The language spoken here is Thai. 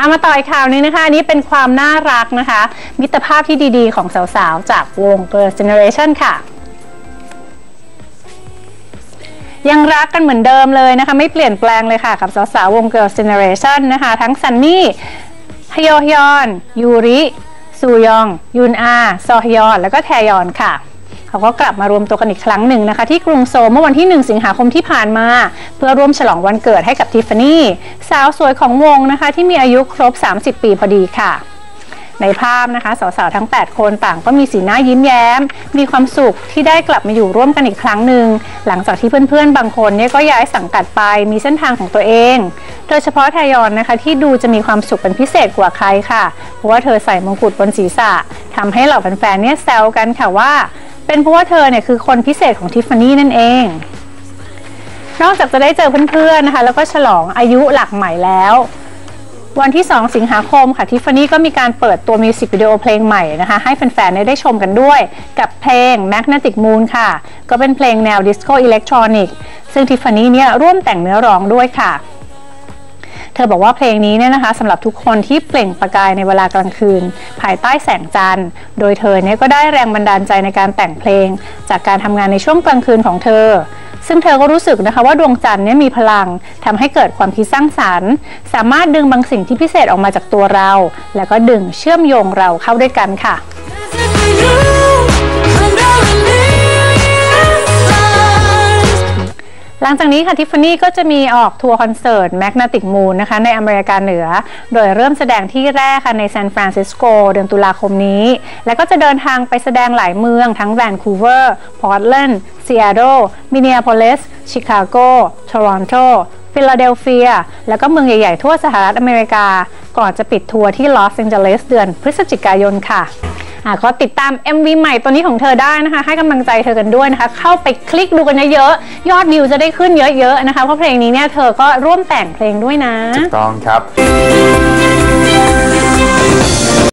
มาต่ออีกข่าวนึงนะคะอันนี้เป็นความน่ารักนะคะมิตรภาพที่ดีๆของสาวๆจากวง Girls' Generation ค่ะยังรักกันเหมือนเดิมเลยนะคะไม่เปลี่ยนแปลงเลยค่ะกับสาวๆวง Girls' Generation นะคะทั้งซันนี่ฮยอฮยอนยูริซูยองยุนอาซอฮยอนแล้วก็แทยอนค่ะเขาก็กลับมารวมตัวกันอีกครั้งหนึ่งนะคะที่กรุงโซลเมื่อวันที่1 สิงหาคมที่ผ่านมาเพื่อร่วมฉลองวันเกิดให้กับทิฟฟานี่สาวสวยของวงนะคะที่มีอายุครบ30 ปีพอดีค่ะในภาพนะคะสาวๆทั้ง8คนต่างก็มีสีหน้ายิ้มแย้มมีความสุขที่ได้กลับมาอยู่ร่วมกันอีกครั้งหนึ่งหลังจากที่เพื่อนๆบางคนเนี่ยก็ย้ายสังกัดไปมีเส้นทางของตัวเองโดยเฉพาะแทยอนนะคะที่ดูจะมีความสุขเป็นพิเศษกว่าใครค่ะเพราะว่าเธอใส่มงกุฎบนศีรษะทำให้เหล่าแฟนๆเนี่ยแซวกันค่ะว่าเป็นเพราะว่าเธอเนี่ยคือคนพิเศษของทิฟฟานี่นั่นเองนอกจากจะได้เจอเพื่อนๆนะคะแล้วก็ฉลองอายุหลักใหม่แล้ววันที่2 สิงหาคมค่ะทิฟฟานี่ก็มีการเปิดตัวมิวสิกวิดีโอเพลงใหม่นะคะให้แฟนๆได้ชมกันด้วยกับเพลง Magnetic Moon ค่ะก็เป็นเพลงแนวดิสโก้อิเล็กทรอนิกส์ซึ่งทิฟฟานี่เนี่ยร่วมแต่งเนื้อร้องด้วยค่ะเธอบอกว่าเพลงนี้เนี่ยนะคะสำหรับทุกคนที่เปล่งประกายในเวลากลางคืนภายใต้แสงจันทร์โดยเธอเนี่ยก็ได้แรงบันดาลใจในการแต่งเพลงจากการทำงานในช่วงกลางคืนของเธอซึ่งเธอก็รู้สึกนะคะว่าดวงจันทร์เนี่ยมีพลังทำให้เกิดความคิดสร้างสรรค์สามารถดึงบางสิ่งที่พิเศษออกมาจากตัวเราแล้วก็ดึงเชื่อมโยงเราเข้าด้วยกันค่ะหลังจากนี้ค่ะทิฟฟานี่ก็จะมีออกทัวร์คอนเสิร์ต Magnetic Moon นะคะในอเมริกาเหนือโดยเริ่มแสดงที่แรกค่ะในซานฟรานซิสโกเดือนตุลาคมนี้แล้วก็จะเดินทางไปแสดงหลายเมืองทั้งแวนคูเวอร์พอร์ตแลนด์ซีแอตเทิลมินนีอาโพลิสชิคาโกโตรอนโตฟิลาเดลเฟียแล้วก็เมืองใหญ่ๆทั่วสหรัฐอเมริกาก่อนจะปิดทัวร์ที่ลอสแองเจลิสเดือนพฤศจิกายนค่ะก็ติดตาม MV ใหม่ตัวนี้ของเธอได้นะคะให้กำลังใจเธอกันด้วยนะคะเข้าไปคลิกดูกันเยอะๆยอดวิวจะได้ขึ้นเยอะๆนะคะเพราะเพลงนี้เนี่ยเธอก็ร่วมแต่งเพลงด้วยนะถูกต้องครับ